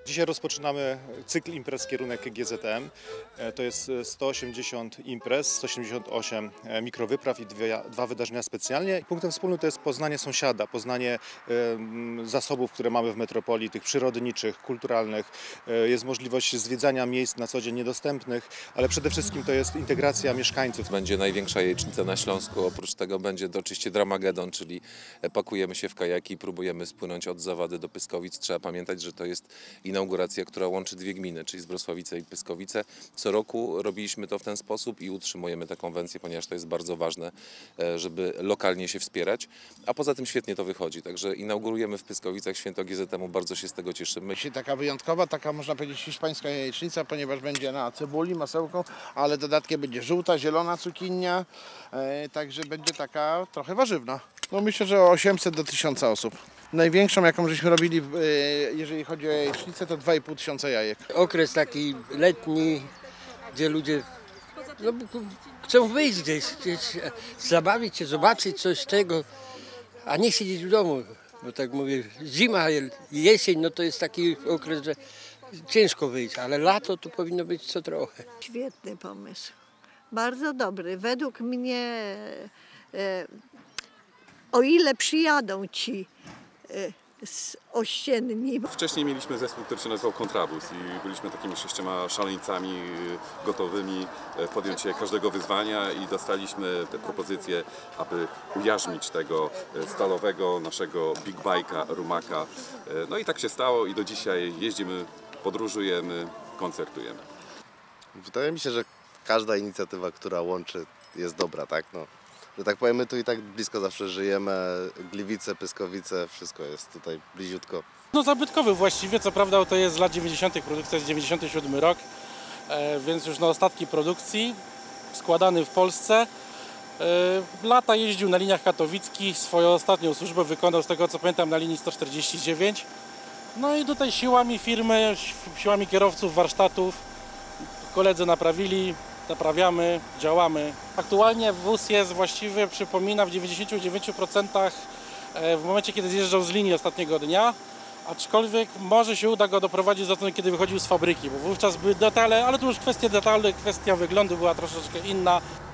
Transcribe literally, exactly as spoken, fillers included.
Dzisiaj rozpoczynamy cykl imprez kierunek G Z M. To jest sto osiemdziesiąt imprez, sto siedemdziesiąt osiem mikrowypraw i dwie, dwa wydarzenia specjalnie. Punktem wspólnym to jest poznanie sąsiada, poznanie zasobów, które mamy w metropolii, tych przyrodniczych, kulturalnych. Jest możliwość zwiedzania miejsc na co dzień niedostępnych, ale przede wszystkim to jest integracja mieszkańców. Będzie największa jajecznica na Śląsku, oprócz tego będzie to oczywiście Dramagedon, czyli pakujemy się w kajaki i próbujemy spłynąć od Zawady do Pyskowic. Trzeba pamiętać, że to jest inauguracja, która łączy dwie gminy, czyli Zbrosławice i Pyskowice. Co roku robiliśmy to w ten sposób i utrzymujemy tę konwencję, ponieważ to jest bardzo ważne, żeby lokalnie się wspierać, a poza tym świetnie to wychodzi. Także inaugurujemy w Pyskowicach święto G Z M-u, bardzo się z tego cieszymy. Dzisiaj taka wyjątkowa, taka można powiedzieć hiszpańska jajecznica, ponieważ będzie na cebuli, masełko, ale dodatkiem będzie żółta, zielona cukinia, e, także będzie taka trochę warzywna. No myślę, że osiemset do tysiąca osób. Największą, jaką żeśmy robili, e, jeżeli chodzi o jajecznicę, to dwa i pół tysiąca jajek. Okres taki letni, gdzie ludzie no, chcą wyjść gdzieś, gdzieś, zabawić się, zobaczyć coś tego, a nie siedzieć w domu. Bo tak mówię, zima, jesień, no to jest taki okres, że ciężko wyjść, ale lato to powinno być co trochę. Świetny pomysł, bardzo dobry. Według mnie, e, o ile przyjadą ci e, z ościenni. Wcześniej mieliśmy zespół, który się nazywał Kontrabus i byliśmy takimi sześcioma szaleńcami gotowymi podjąć się każdego wyzwania i dostaliśmy te propozycje, aby ujarzmić tego stalowego naszego big bike'a, rumaka. No i tak się stało i do dzisiaj jeździmy, podróżujemy, koncertujemy. Wydaje mi się, że każda inicjatywa, która łączy, jest dobra, tak? No, że tak powiem, my tu i tak blisko zawsze żyjemy, Gliwice, Pyskowice, wszystko jest tutaj bliziutko. No zabytkowy właściwie, co prawda to jest z lat dziewięćdziesiątych, produkcja jest dziewięćdziesiąty siódmy rok, e, więc już na ostatki produkcji, składany w Polsce. E, lata jeździł na liniach katowickich, swoją ostatnią służbę wykonał z tego co pamiętam na linii sto czterdzieści dziewięć. No i tutaj siłami firmy, siłami kierowców, warsztatów, koledzy naprawili, naprawiamy, działamy. Aktualnie wóz jest właściwie, przypomina w dziewięćdziesięciu dziewięciu procentach w momencie, kiedy zjeżdżał z linii ostatniego dnia, aczkolwiek może się uda go doprowadzić do tego, kiedy wychodził z fabryki, bo wówczas były detale, ale to już kwestia detali, kwestia wyglądu była troszeczkę inna.